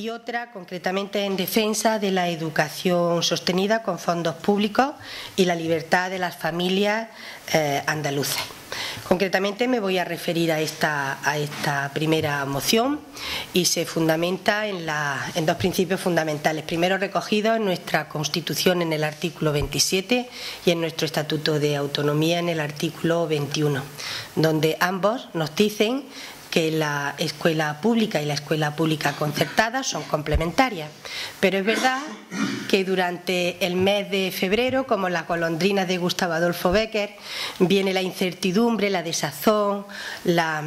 y otra concretamente en defensa de la educación sostenida con fondos públicos y la libertad de las familias andaluzas. Concretamente me voy a referir a esta primera moción y se fundamenta en dos principios fundamentales. Primero, recogidos en nuestra Constitución en el artículo 27 y en nuestro Estatuto de Autonomía en el artículo 21, donde ambos nos dicen que la escuela pública y la escuela pública concertada son complementarias. Pero es verdad que durante el mes de febrero, como las golondrinas de Gustavo Adolfo Bécquer, viene la incertidumbre, la desazón, la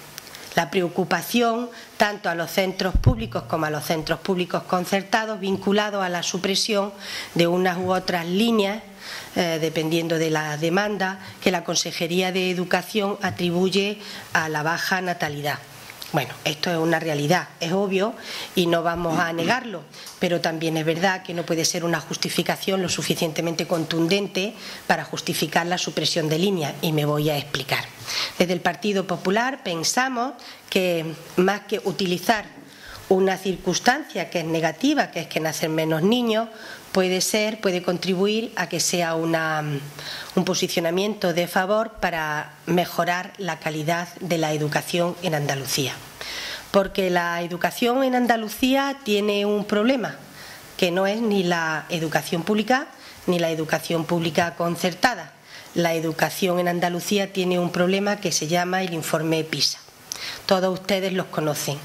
preocupación tanto a los centros públicos como a los centros públicos concertados, vinculados a la supresión de unas u otras líneas, dependiendo de la demanda, que la Consejería de Educación atribuye a la baja natalidad. Bueno, esto es una realidad, es obvio y no vamos a negarlo, pero también es verdad que no puede ser una justificación lo suficientemente contundente para justificar la supresión de líneas, y me voy a explicar. Desde el Partido Popular pensamos que más que utilizar una circunstancia que es negativa, que es que nacen menos niños, puede contribuir a que sea un posicionamiento de favor para mejorar la calidad de la educación en Andalucía. Porque la educación en Andalucía tiene un problema, que no es ni la educación pública ni la educación pública concertada. La educación en Andalucía tiene un problema que se llama el informe PISA. Todos ustedes los conocen.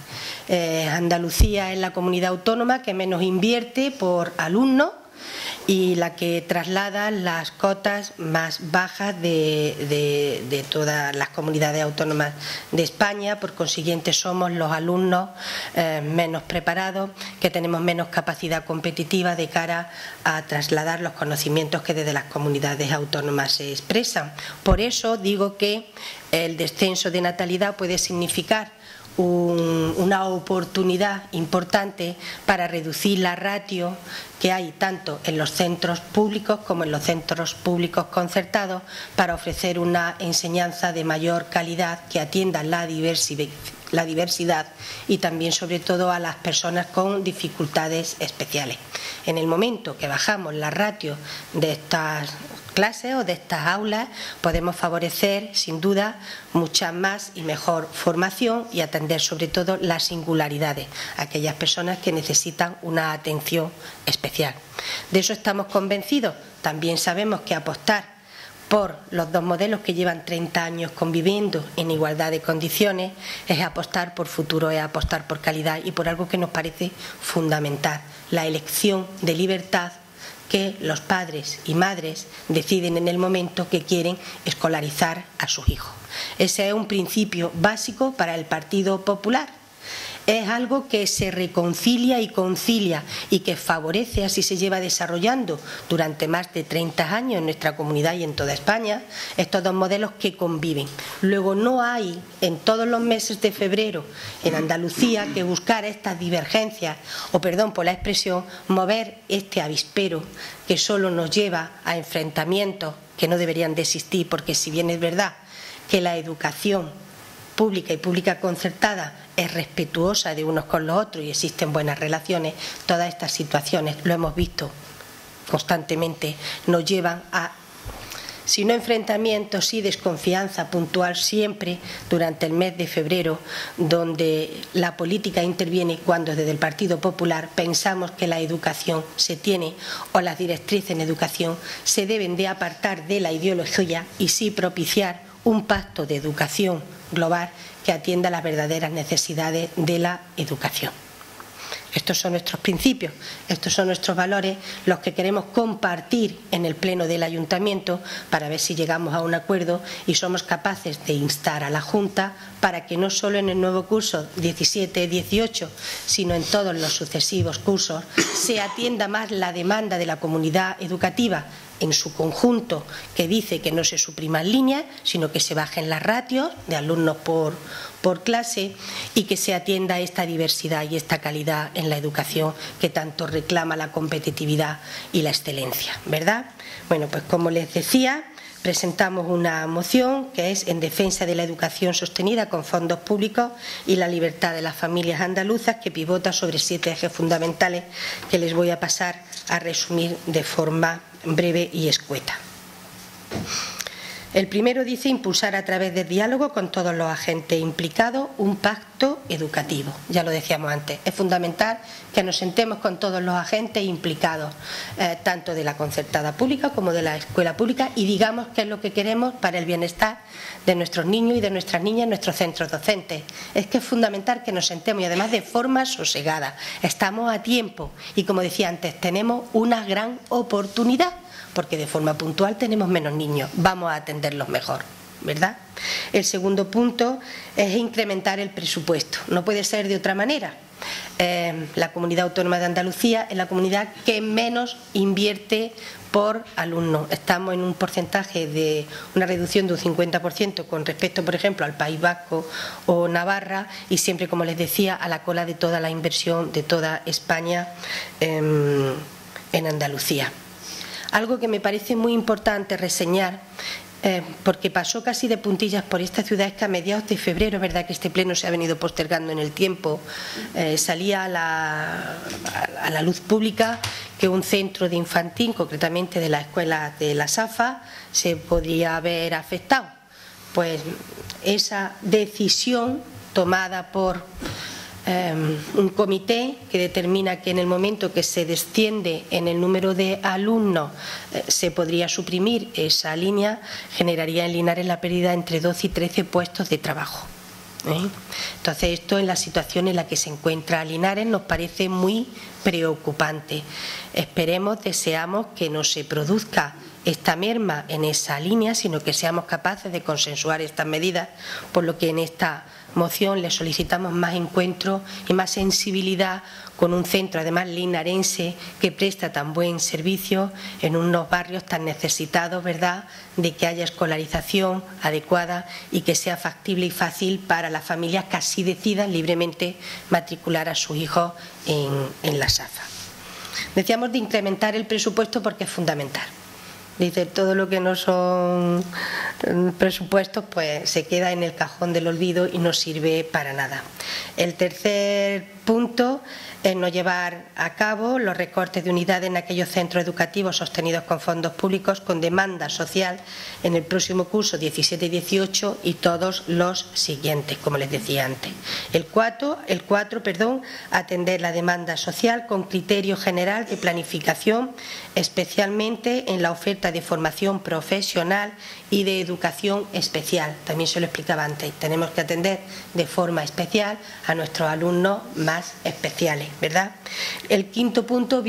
Andalucía es la comunidad autónoma que menos invierte por alumno y la que traslada las cotas más bajas de todas las comunidades autónomas de España. Por consiguiente, somos los alumnos menos preparados, que tenemos menos capacidad competitiva de cara a trasladar los conocimientos que desde las comunidades autónomas se expresan. Por eso digo que el descenso de natalidad puede significar una oportunidad importante para reducir la ratio que hay tanto en los centros públicos como en los centros públicos concertados, para ofrecer una enseñanza de mayor calidad que atienda la diversidad y también, sobre todo, a las personas con dificultades especiales. En el momento que bajamos la ratio de estas clases o de estas aulas, podemos favorecer sin duda mucha más y mejor formación y atender sobre todo las singularidades, aquellas personas que necesitan una atención especial. De eso estamos convencidos. También sabemos que apostar por los dos modelos que llevan 30 años conviviendo en igualdad de condiciones es apostar por futuro, es apostar por calidad y por algo que nos parece fundamental: la elección de libertad que los padres y madres deciden en el momento que quieren escolarizar a sus hijos. Ese es un principio básico para el Partido Popular. Es algo que se reconcilia y concilia y que favorece, así se lleva desarrollando durante más de 30 años en nuestra comunidad y en toda España, estos dos modelos que conviven. Luego, no hay en todos los meses de febrero en Andalucía que buscar estas divergencias, o perdón por la expresión, mover este avispero que solo nos lleva a enfrentamientos que no deberían de existir, porque si bien es verdad que la educación pública y pública concertada es respetuosa de unos con los otros y existen buenas relaciones, todas estas situaciones, lo hemos visto constantemente, nos llevan a, si no enfrentamientos, sí desconfianza puntual siempre durante el mes de febrero, donde la política interviene cuando desde el Partido Popular pensamos que la educación se tiene, o las directrices en educación se deben de apartar de la ideología y sí propiciar un pacto de educación global que atienda las verdaderas necesidades de la educación. Estos son nuestros principios, estos son nuestros valores, los que queremos compartir en el Pleno del Ayuntamiento para ver si llegamos a un acuerdo y somos capaces de instar a la Junta para que no solo en el nuevo curso 17-18, sino en todos los sucesivos cursos, se atienda más la demanda de la comunidad educativa en su conjunto, que dice que no se supriman líneas, sino que se bajen las ratios de alumnos por clase y que se atienda esta diversidad y esta calidad en la educación que tanto reclama la competitividad y la excelencia, ¿verdad? Bueno, pues como les decía, presentamos una moción que es en defensa de la educación sostenida con fondos públicos y la libertad de las familias andaluzas, que pivota sobre 7 ejes fundamentales que les voy a pasar a resumir de forma breve y escueta. El primero dice impulsar a través del diálogo con todos los agentes implicados un pacto educativo. Ya lo decíamos antes, es fundamental que nos sentemos con todos los agentes implicados, tanto de la concertada pública como de la escuela pública, y digamos qué es lo que queremos para el bienestar de nuestros niños y de nuestras niñas en nuestros centros docentes. Es que es fundamental que nos sentemos, y además de forma sosegada. Estamos a tiempo y, como decía antes, tenemos una gran oportunidad, porque de forma puntual tenemos menos niños, vamos a atenderlos mejor, ¿verdad? El segundo punto es incrementar el presupuesto, no puede ser de otra manera. La Comunidad Autónoma de Andalucía es la comunidad que menos invierte por alumno. Estamos en un porcentaje de una reducción de un 50% con respecto, por ejemplo, al País Vasco o Navarra, y siempre, como les decía, a la cola de toda la inversión de toda España en Andalucía. Algo que me parece muy importante reseñar, porque pasó casi de puntillas por esta ciudad, es que a mediados de febrero, verdad que este pleno se ha venido postergando en el tiempo, salía a la luz pública que un centro de infantil, concretamente de la escuela de la SAFA, se podría haber afectado. Pues esa decisión tomada por un comité que determina que en el momento que se desciende en el número de alumnos se podría suprimir esa línea, generaría en Linares la pérdida entre 12 y 13 puestos de trabajo. Entonces, esto en la situación en la que se encuentra Linares nos parece muy preocupante. Esperemos, deseamos que no se produzca esta merma en esa línea, sino que seamos capaces de consensuar estas medidas, por lo que en esta moción le solicitamos más encuentro y más sensibilidad con un centro, además linarense, que presta tan buen servicio en unos barrios tan necesitados, ¿verdad?, de que haya escolarización adecuada y que sea factible y fácil para las familias que así decidan libremente matricular a sus hijos en la SAFA. Decíamos de incrementar el presupuesto porque es fundamental. Dice, todo lo que no son presupuestos pues se queda en el cajón del olvido y no sirve para nada. El tercer punto es no llevar a cabo los recortes de unidades en aquellos centros educativos sostenidos con fondos públicos con demanda social en el próximo curso 17 y 18 y todos los siguientes, como les decía antes. El 4, atender la demanda social con criterio general de planificación, especialmente en la oferta de formación profesional y de educación especial. También se lo explicaba antes, tenemos que atender de forma especial a nuestros alumnos más especiales, ¿verdad? El quinto punto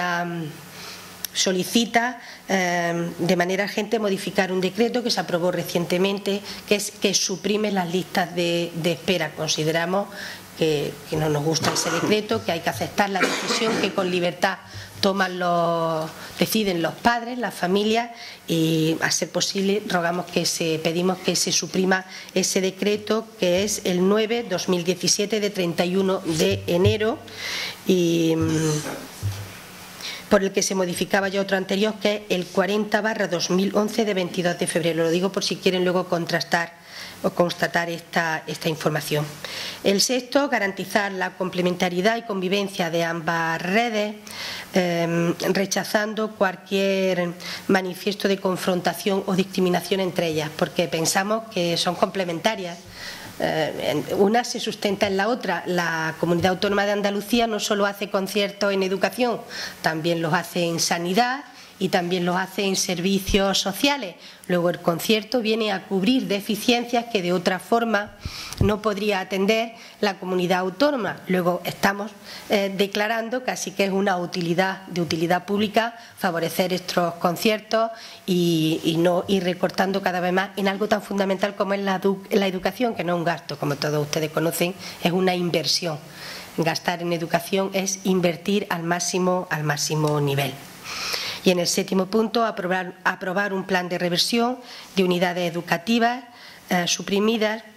solicita de manera urgente modificar un decreto que se aprobó recientemente, que suprime las listas de espera. Consideramos que no nos gusta ese decreto, que hay que aceptar la decisión que con libertad deciden los padres, las familias, y a ser posible pedimos que se suprima ese decreto, que es el 9/2017 de 31 de enero y por el que se modificaba ya otro anterior, que es el 40/2011 de 22 de febrero. Lo digo por si quieren luego contrastar o constatar esta información. El sexto, garantizar la complementariedad y convivencia de ambas redes, rechazando cualquier manifiesto de confrontación o discriminación entre ellas, porque pensamos que son complementarias. Una se sustenta en la otra. La Comunidad Autónoma de Andalucía no solo hace conciertos en educación, también los hace en sanidad y también los hace en servicios sociales. Luego el concierto viene a cubrir deficiencias que de otra forma no podría atender la comunidad autónoma. Luego estamos declarando casi que es una utilidad pública favorecer estos conciertos y no ir recortando cada vez más en algo tan fundamental como es la educación, que no es un gasto, como todos ustedes conocen, es una inversión. Gastar en educación es invertir al máximo nivel. Y en el séptimo punto, aprobar un plan de reversión de unidades educativas suprimidas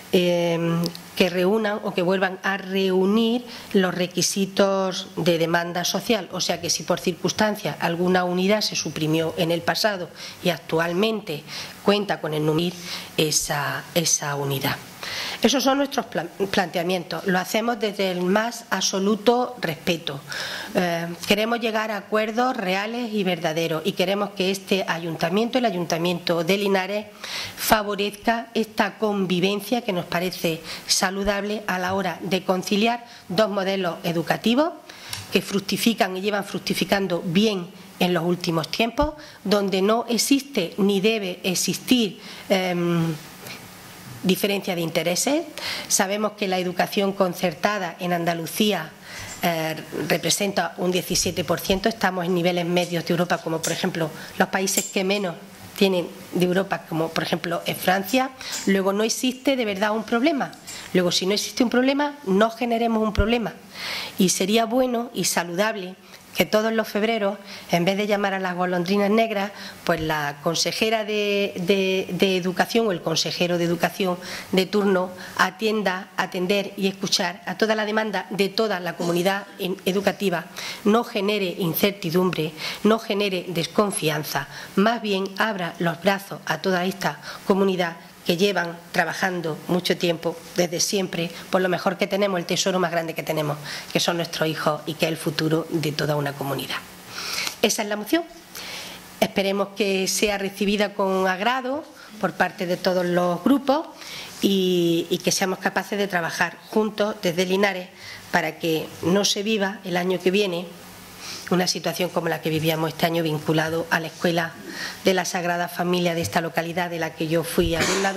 que reúnan o que vuelvan a reunir los requisitos de demanda social. O sea que si por circunstancias alguna unidad se suprimió en el pasado y actualmente cuenta con el número, esa unidad. Esos son nuestros planteamientos. Lo hacemos desde el más absoluto respeto. Queremos llegar a acuerdos reales y verdaderos y queremos que este ayuntamiento, el Ayuntamiento de Linares, favorezca esta convivencia que nos parece saludable a la hora de conciliar dos modelos educativos que fructifican y llevan fructificando bien en los últimos tiempos, donde no existe ni debe existir diferencia de intereses. Sabemos que la educación concertada en Andalucía representa un 17%, estamos en niveles medios de Europa, como por ejemplo los países que menos tienen de Europa, como por ejemplo en Francia. Luego no existe de verdad un problema. Luego, si no existe un problema, no generemos un problema. Y sería bueno y saludable que todos los febreros, en vez de llamar a las golondrinas negras, pues la consejera de Educación o el consejero de Educación de turno atienda, atender y escuchar a toda la demanda de toda la comunidad educativa, no genere incertidumbre, no genere desconfianza, más bien abra los brazos a toda esta comunidad que llevan trabajando mucho tiempo, desde siempre, por lo mejor que tenemos, el tesoro más grande que tenemos, que son nuestros hijos y que es el futuro de toda una comunidad. Esa es la moción. Esperemos que sea recibida con agrado por parte de todos los grupos y que seamos capaces de trabajar juntos desde Linares para que no se viva el año que viene una situación como la que vivíamos este año vinculado a la Escuela de la Sagrada Familia de esta localidad, de la que yo fui alumna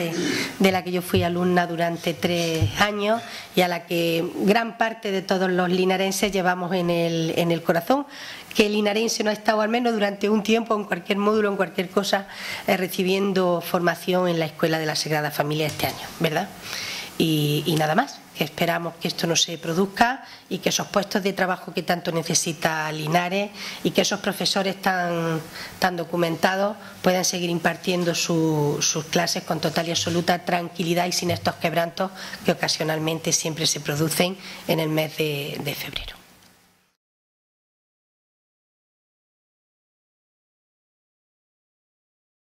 durante 3 años y a la que gran parte de todos los linarenses llevamos en el corazón, que el linarense no ha estado al menos durante un tiempo en cualquier módulo, en cualquier cosa, recibiendo formación en la Escuela de la Sagrada Familia este año, ¿verdad? Y nada más. Esperamos que esto no se produzca y que esos puestos de trabajo que tanto necesita Linares y que esos profesores tan documentados puedan seguir impartiendo sus clases con total y absoluta tranquilidad y sin estos quebrantos que ocasionalmente siempre se producen en el mes de febrero.